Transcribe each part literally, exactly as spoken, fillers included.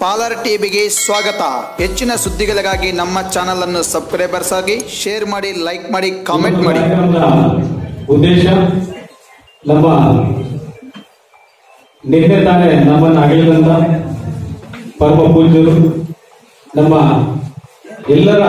ಪಾಲರ್ ಟಿವಿಗೆ ಸ್ವಾಗತ. ಹೆಚ್ಚಿನ ಸುದ್ದಿಗಳಿಗಾಗಿ ನಮ್ಮ ಚಾನೆಲ್ ಅನ್ನು ಸಬ್ಸ್ಕ್ರೈಬರ್ಸ್ ಆಗಿ ಶೇರ್ ಮಾಡಿ, ಲೈಕ್ ಮಾಡಿ, ಕಾಮೆಂಟ್ ಮಾಡಿ. ಉದ್ದೇಶ ನಮ್ಮ ನಿನ್ನೆ ತಾನೇ ನಮ್ಮನ್ನು ಅಗಲಿದಂತ ಪರಮ ಪೂಜ್ಯರು, ನಮ್ಮ ಎಲ್ಲರ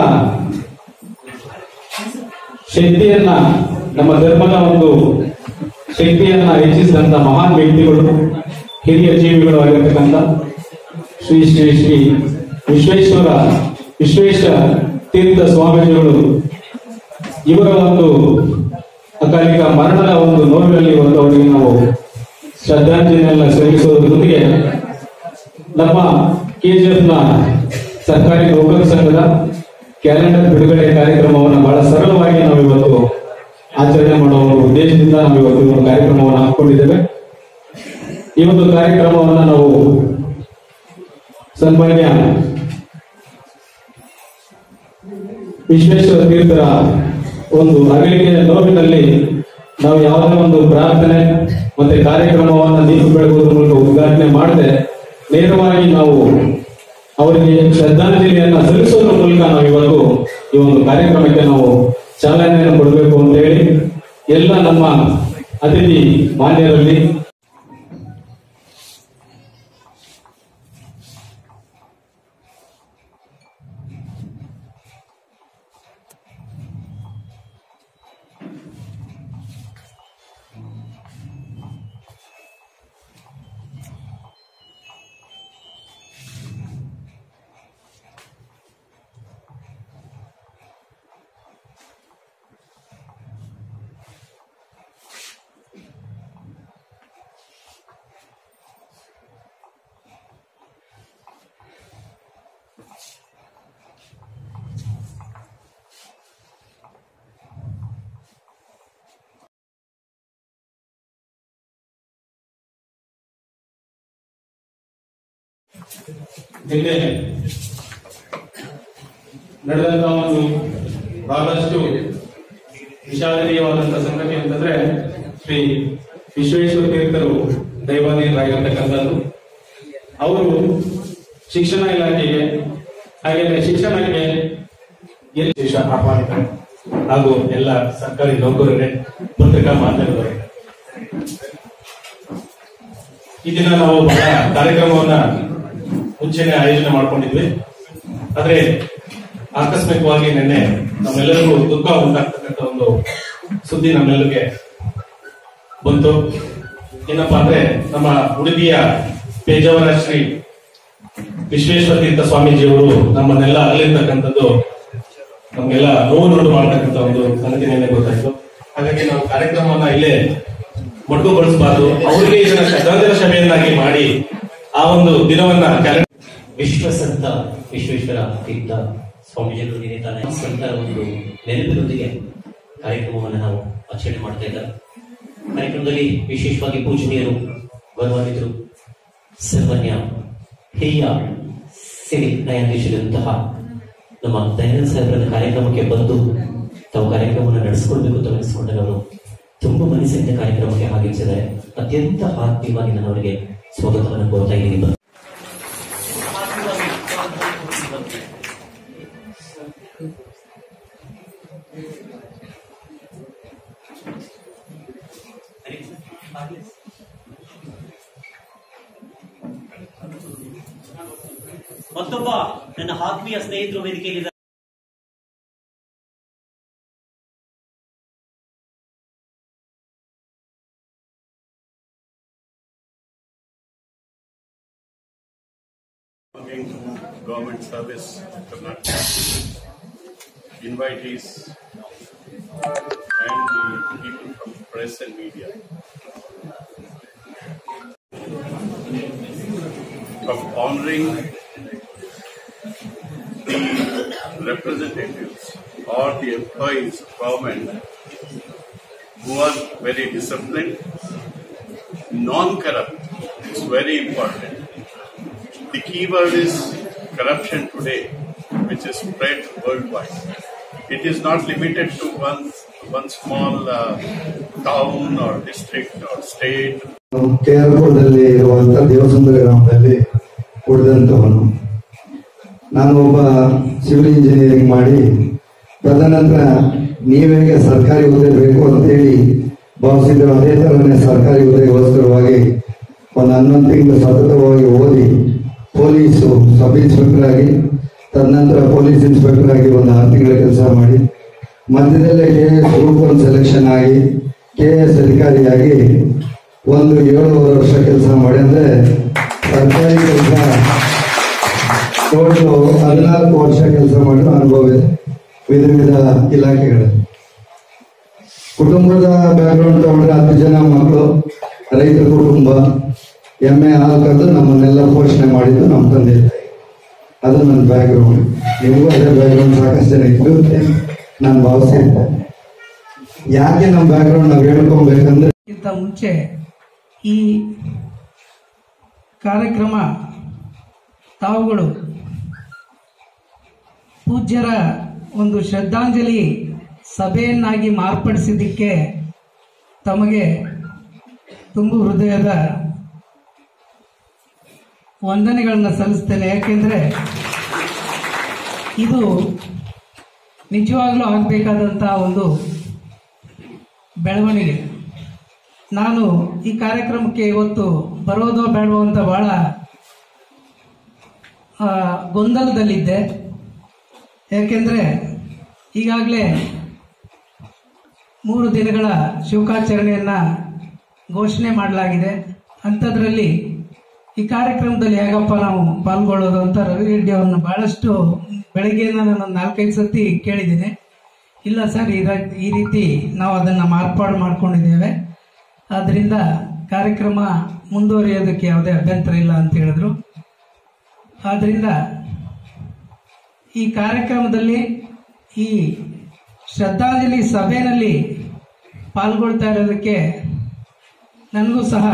ಶಕ್ತಿಯನ್ನ, ನಮ್ಮ ಧರ್ಮದ ಒಂದು ಶಕ್ತಿಯನ್ನ ಹೆಚ್ಚಿಸಿದಂತ ಮಹಾನ್ ವ್ಯಕ್ತಿಗಳು, ಹಿರಿಯ ಜೀವಿಗಳು ಆಗಿರ್ತಕ್ಕಂಥ ಶ್ರೀ ಶ್ರೀ ಶ್ರೀ ವಿಶ್ವೇಶ್ವರ ವಿಶ್ವೇಶ ತೀರ್ಥ ಸ್ವಾಮೀಜಿಗಳು ಇವರ ಒಂದು ಅಕಾಲಿಕ ಮರಣದ ಒಂದು ನೋವಿನಲ್ಲಿ ಒಂದು ಅವರಿಗೆ ನಾವು ಶ್ರದ್ಧಾಂಜಲಿಯನ್ನ ಸಲ್ಲಿಸುವುದರ ಜೊತೆಗೆ ನಮ್ಮ ಕೆಜಿಎಫ್ ನ ಸರ್ಕಾರಿ ನೌಕರ ಸಂಘದ ಕ್ಯಾಲೆಂಡರ್ ಬಿಡುಗಡೆ ಕಾರ್ಯಕ್ರಮವನ್ನು ಬಹಳ ಸರಳವಾಗಿ ನಾವು ಇವತ್ತು ಆಚರಣೆ ಮಾಡುವ ಉದ್ದೇಶದಿಂದ ನಾವು ಇವತ್ತು ಒಂದು ಕಾರ್ಯಕ್ರಮವನ್ನು ಹಾಕೊಂಡಿದ್ದೇವೆ. ಈ ಒಂದು ಕಾರ್ಯಕ್ರಮವನ್ನು ನಾವು ಸನ್ಮಾನ್ಯ ವಿಶ್ವೇಶ್ವರ ತೀರ್ಥರ ಒಂದು ಅಗಲಿಕೆಯ ನೋವಿನಲ್ಲಿ ನಾವು ಯಾವುದೇ ಒಂದು ಪ್ರಾರ್ಥನೆ ಮತ್ತೆ ಕಾರ್ಯಕ್ರಮವನ್ನು ದೀಪ ಬೆಳಗುವುದರ ಮೂಲಕ ಉದ್ಘಾಟನೆ ಮಾಡದೆ ನೇರವಾಗಿ ನಾವು ಅವರಿಗೆ ಶ್ರದ್ಧಾಂಜಲಿಯನ್ನ ಸಲ್ಲಿಸುವುದರ ಮೂಲಕ ನಾವು ಇವತ್ತು ಈ ಒಂದು ಕಾರ್ಯಕ್ರಮಕ್ಕೆ ನಾವು ಚಾಲನೆಯನ್ನು ಕೊಡಬೇಕು ಅಂತ ಹೇಳಿ ಎಲ್ಲ ನಮ್ಮ ಅತಿಥಿ ಮಾನ್ಯರಲ್ಲಿ ನಿನ್ನೆ ನಡೆದಂತಹ ಒಂದು ಬಹಳಷ್ಟು ವಿಷಾದನೀಯವಾದಂತಹ ಸಂಗತಿ ಅಂತಂದ್ರೆ ಶ್ರೀ ವಿಶ್ವೇಶ್ವರ ತೀರ್ಥರು ದೈವಾಧೀನರಾಗಿರ್ತಕ್ಕಂಥದ್ದು. ಅವರು ಶಿಕ್ಷಣ ಇಲಾಖೆಗೆ ಹಾಗೆ ಶಿಕ್ಷಣಕ್ಕೆ ವಿಶೇಷ ಆಹ್ವಾನಿತರು ಹಾಗೂ ಎಲ್ಲ ಸರ್ಕಾರಿ ನೌಕರರೇ, ಪತ್ರಿಕಾ ಮಾಧ್ಯಮದವರೇ, ಈ ದಿನ ನಾವು ಬಹಳ ಕಾರ್ಯಕ್ರಮವನ್ನ ಮುಂಚೆನೆ ಆಯೋಜನೆ ಮಾಡ್ಕೊಂಡಿದ್ವಿ. ಆದ್ರೆ ಆಕಸ್ಮಿಕವಾಗಿ ನಿನ್ನೆ ನಮ್ಮೆಲ್ಲರಿಗೂ ದುಃಖ ಉಂಟಾಗ್ತಕ್ಕಂಥ ಒಂದು ಸುದ್ದಿ ನಮ್ಮೆಲ್ಲರಿಗೆ ಬಂತು. ಏನಪ್ಪಾ ಅಂದ್ರೆ, ನಮ್ಮ ಉಡುಪಿಯ ಪೇಜಾವರ ಶ್ರೀ ವಿಶ್ವೇಶ್ವರ ತೀರ್ಥ ಸ್ವಾಮೀಜಿಯವರು ನಮ್ಮನ್ನೆಲ್ಲ ಅಗಲಿರ್ತಕ್ಕಂಥದ್ದು ನಮ್ಗೆಲ್ಲ ನೋವು ನೋಡು ಮಾಡ್ತಕ್ಕಂಥ ಒಂದು ಸಂಗತಿ ನಿನ್ನೆ ಗೊತ್ತಾಯ್ತು. ಹಾಗಾಗಿ ನಾವು ಕಾರ್ಯಕ್ರಮವನ್ನ ಇಲ್ಲೇ ಮೊಟಕುಗೊಳಿಸಬಾರದು, ಅವರಿಗೆ ಇದನ್ನ ಶ್ರದ್ಧಾಂಜಲಿ ಸಭೆಯನ್ನಾಗಿ ಮಾಡಿ ಆ ಒಂದು ದಿನವನ್ನ ವಿಶ್ವಸಂತ ವಿಶ್ವೇಶ್ವರ ತೀರ್ಥ ಸ್ವಾಮೀಜಿಗಳು ನಿನ್ನೆ ಸಂತರ ಒಂದು ನೆನಪಿನೊಂದಿಗೆ ಕಾರ್ಯಕ್ರಮವನ್ನು ನಾವು ಆಚರಣೆ ಮಾಡ್ತಾ ಇದ್ದಾರೆ. ಕಾರ್ಯಕ್ರಮದಲ್ಲಿ ವಿಶೇಷವಾಗಿ ಪೂಜನೀಯರು, ಗೌರವಾನ್ವಿತರು, ಸನ್ಮಾನ್ಯ ಹಿರಿಯ ಸಿರಿ ನ್ಯಾಯಾಧೀಶರಂತಹ ನಮ್ಮ ದಯಾನಂದ ಸಾಹೇಬರ ಕಾರ್ಯಕ್ರಮಕ್ಕೆ ಬಂದು ತಾವು ಕಾರ್ಯಕ್ರಮವನ್ನು ನಡೆಸಿಕೊಳ್ಬೇಕು ಅಂತ ನಡೆಸಿಕೊಂಡಾಗ ಅವರು ತುಂಬಾ ಮನಸ್ಸಿನಿಂದ ಕಾರ್ಯಕ್ರಮಕ್ಕೆ ಆಗಿದ್ದಾರೆ. ಅತ್ಯಂತ ಆತ್ಮೀಯವಾಗಿ ನಾನು ಅವರಿಗೆ ಸ್ವಾಗತವನ್ನು ಕೋರ್ತಾ ಇದ್ದೀನಿ. ಮತ್ತೊಬ್ಬ ನನ್ನ ಆತ್ಮೀಯ ಸ್ನೇಹಿತರು ವೇದಿಕೆಯಲ್ಲಿ government service Karnataka, invitees and the people from press and media, of honoring the representatives or the employees of government who are very disciplined, non-corrupt. It's very important. The key word is corruption today, which is spread worldwide. It is not limited to one one small uh, town or district or state. ಕೆಆರ್ಪುರದಲ್ಲಿ ಇರುವಂತಹ ದೇವಸುಂದರ ಗ್ರಾಮದಲ್ಲಿ ಉಳಿದಂಥವನು. ನಾನು ಒಬ್ಬ civil engineering ಮಾಡಿ ತದನಂತರ ನೀವೇಗೆ ಸರ್ಕಾರಿ ಹುದ್ದೆ ಬೇಕು ಅಂತೇಳಿ ಭಾವಿಸಿದ್ರು. ಅದೇ ಥರನೇ ಸರ್ಕಾರಿ ಹುದ್ದೆಗೋಸ್ಕರವಾಗಿ ಒಂದು ಹನ್ನೊಂದು ತಿಂಗಳು ಸತತವಾಗಿ ಓದಿ ಪೊಲೀಸು ಸಬ್ ಇನ್ಸ್ಪೆಕ್ಟರ್ ಆಗಿ ತದನಂತರ ಪೊಲೀಸ್ ಇನ್ಸ್ಪೆಕ್ಟರ್ ಆಗಿ ಒಂದು ಆರು ತಿಂಗಳ ಕೆಲಸ ಮಾಡಿ ಮಧ್ಯದಲ್ಲೇ K S group one selection ಆಗಿ ಕೆ ಎಸ್ ಅಧಿಕಾರಿಯಾಗಿ ಒಂದು ಏಳುವರೆ ವರ್ಷ ಕೆಲಸ ಮಾಡಿ, ಅಂದರೆ ಸರ್ಕಾರಿ ಕೆಲಸ ಟೋಟಲ್ ಹದಿನಾಲ್ಕು ವರ್ಷ ಕೆಲಸ ಮಾಡಿರೋ ಅನುಭವ ಇದೆ ವಿಧ ವಿಧ ಇಲಾಖೆಗಳಲ್ಲಿ. ಕುಟುಂಬದ ಬ್ಯಾಕ್ಗ್ರೌಂಡ್ ತಗೊಂಡ್ರೆ ಹತ್ತು ಜನ ಮಕ್ಕಳು, ರೈತರ ಕುಟುಂಬ, ಎಮ್ಮೆ ಹಾಲು ಕರೆದು ನಮ್ಮನ್ನೆಲ್ಲ ಪೋಷಣೆ ಮಾಡಿದ್ದು ನಮ್ಮ ತಂದೆ ತಾಯಿ. ಅದು ನನ್ನ ಬ್ಯಾಕ್ಗ್ರೌಂಡ್. ನಿಮಗೂ ಅದೇ ಬ್ಯಾಕ್ಗ್ರೌಂಡ್ ಸಾಕಷ್ಟು ಜನ ಇದ್ದು ನಾನು ಭಾವಿಸಿದ್ದೆ. ಯಾಕೆ ನಮ್ಮ ಬ್ಯಾಕ್ಗ್ರೌಂಡ್ ನಾವು ಹೇಳ್ಕೊಬೇಕಂದ್ರೆ, ಇಂತ ಮುಂಚೆ ಈ ಕಾರ್ಯಕ್ರಮ ತಾವುಗಳು ಪೂಜ್ಯರ ಒಂದು ಶ್ರದ್ಧಾಂಜಲಿ ಸಭೆಯನ್ನಾಗಿ ಮಾರ್ಪಡಿಸಿದ್ದಕ್ಕೆ ತಮಗೆ ತುಂಬು ಹೃದಯದ ವಂದನೆಗಳನ್ನು ಸಲ್ಲಿಸ್ತೇನೆ. ಯಾಕೆಂದರೆ ಇದು ನಿಜವಾಗ್ಲೂ ಆಗಬೇಕಾದಂತಹ ಒಂದು ಬೆಳವಣಿಗೆ. ನಾನು ಈ ಕಾರ್ಯಕ್ರಮಕ್ಕೆ ಇವತ್ತು ಬರೋದೋ ಬೇಡವೋ ಅಂತ ಬಹಳ ಗೊಂದಲದಲ್ಲಿದ್ದೆ. ಯಾಕೆಂದರೆ ಈಗಾಗಲೇ ಮೂರು ದಿನಗಳ ಶೋಕಾಚರಣೆಯನ್ನು ಘೋಷಣೆ ಮಾಡಲಾಗಿದೆ. ಅಂಥದ್ರಲ್ಲಿ ಈ ಕಾರ್ಯಕ್ರಮದಲ್ಲಿ ಹೇಗಪ್ಪ ನಾವು ಪಾಲ್ಗೊಳ್ಳೋದು ಅಂತ ರವಿ ರೆಡ್ಡಿ ಅವ್ರನ್ನ ಬಹಳಷ್ಟು ಬೆಳಗ್ಗೆಯಿಂದ ನಾನು ನಾಲ್ಕೈದು ಸತಿ ಕೇಳಿದ್ದೀನಿ. ಇಲ್ಲ ಸರ್, ಈ ರೀತಿ ನಾವು ಅದನ್ನು ಮಾರ್ಪಾಡು ಮಾಡ್ಕೊಂಡಿದ್ದೇವೆ, ಆದ್ದರಿಂದ ಕಾರ್ಯಕ್ರಮ ಮುಂದುವರಿಯೋದಕ್ಕೆ ಯಾವುದೇ ಅಭ್ಯಂತರ ಇಲ್ಲ ಅಂತ ಹೇಳಿದ್ರು. ಆದ್ದರಿಂದ ಈ ಕಾರ್ಯಕ್ರಮದಲ್ಲಿ ಈ ಶ್ರದ್ಧಾಂಜಲಿ ಸಭೆಯಲ್ಲಿ ಪಾಲ್ಗೊಳ್ತಾ ಇರೋದಕ್ಕೆ ನನಗೂ ಸಹ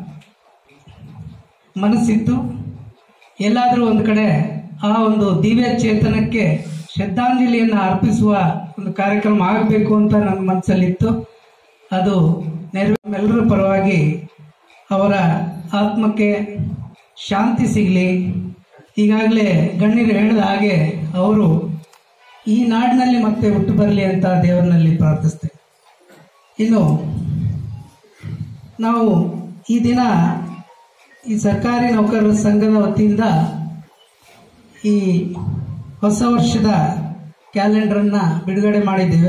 ಮನಸ್ಸಿತ್ತು. ಎಲ್ಲಾದರೂ ಒಂದು ಕಡೆ ಆ ಒಂದು ದಿವ್ಯ ಚೇತನಕ್ಕೆ ಶ್ರದ್ಧಾಂಜಲಿಯನ್ನು ಅರ್ಪಿಸುವ ಒಂದು ಕಾರ್ಯಕ್ರಮ ಆಗಬೇಕು ಅಂತ ನನ್ನ ಮನಸ್ಸಲ್ಲಿತ್ತು. ಅದು ನೆರವೇರ ಪರವಾಗಿ ಅವರ ಆತ್ಮಕ್ಕೆ ಶಾಂತಿ ಸಿಗಲಿ. ಈಗಾಗಲೇ ಗಣ್ಯರು ಹೇಳಿದ ಹಾಗೆ ಅವರು ಈ ನಾಡಿನಲ್ಲಿ ಮತ್ತೆ ಹುಟ್ಟು ಬರಲಿ ಅಂತ ದೇವರಲ್ಲಿ ಪ್ರಾರ್ಥಿಸ್ತೇವೆ. ಇನ್ನು ನಾವು ಈ ದಿನ ಈ ಸರ್ಕಾರಿ ನೌಕರರ ಸಂಘದ ವತಿಯಿಂದ ಈ ಹೊಸ ವರ್ಷದ ಕ್ಯಾಲೆಂಡರನ್ನು ಬಿಡುಗಡೆ ಮಾಡಿದ್ದೇವೆ.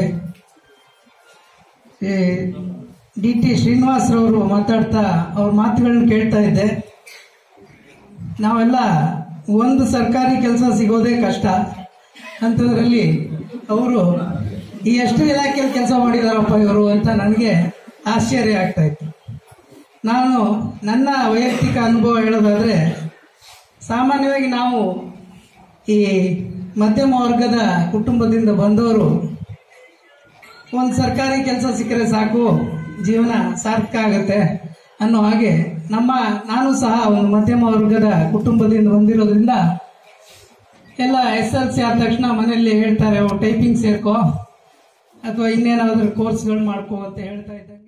ಡಿ ಟಿ ಶ್ರೀನಿವಾಸರವರು ಮಾತಾಡ್ತಾ ಅವ್ರ ಮಾತುಗಳನ್ನ ಕೇಳ್ತಾ ಇದ್ದೆ. ನಾವೆಲ್ಲ ಒಂದು ಸರ್ಕಾರಿ ಕೆಲಸ ಸಿಗೋದೇ ಕಷ್ಟ, ಅಂಥದ್ರಲ್ಲಿ ಅವರು ಈ ಎಷ್ಟು ಇಲಾಖೆಯಲ್ಲಿ ಕೆಲಸ ಮಾಡಿದಾರಪ್ಪ ಇವರು ಅಂತ ನನಗೆ ಆಶ್ಚರ್ಯ ಆಗ್ತಾ ಇತ್ತು. ನಾನು ನನ್ನ ವೈಯಕ್ತಿಕ ಅನುಭವ ಹೇಳೋದಾದರೆ, ಸಾಮಾನ್ಯವಾಗಿ ನಾವು ಈ ಮಧ್ಯಮ ವರ್ಗದ ಕುಟುಂಬದಿಂದ ಬಂದವರು ಒಂದು ಸರ್ಕಾರಿ ಕೆಲಸ ಸಿಕ್ಕರೆ ಸಾಕು, ಜೀವನ ಸಾರ್ಥಕ ಆಗುತ್ತೆ ಅನ್ನೋ ಹಾಗೆ ನಮ್ಮ ನಾನು ಸಹ ಒಂದು ಮಧ್ಯಮ ವರ್ಗದ ಕುಟುಂಬದಿಂದ ಬಂದಿರೋದ್ರಿಂದ ಎಲ್ಲ ಎಸ್ ಎಲ್ ಸಿ ಆದ ತಕ್ಷಣ ಮನೆಯಲ್ಲಿ ಹೇಳ್ತಾರೆ ಟೈಪಿಂಗ್ ಸೇರ್ಕೋ ಅಥವಾ ಇನ್ನೇನಾದ್ರೂ ಕೋರ್ಸ್ಗಳು ಮಾಡ್ಕೋ ಅಂತ ಹೇಳ್ತಾ ಇದ್ದಂಗೆ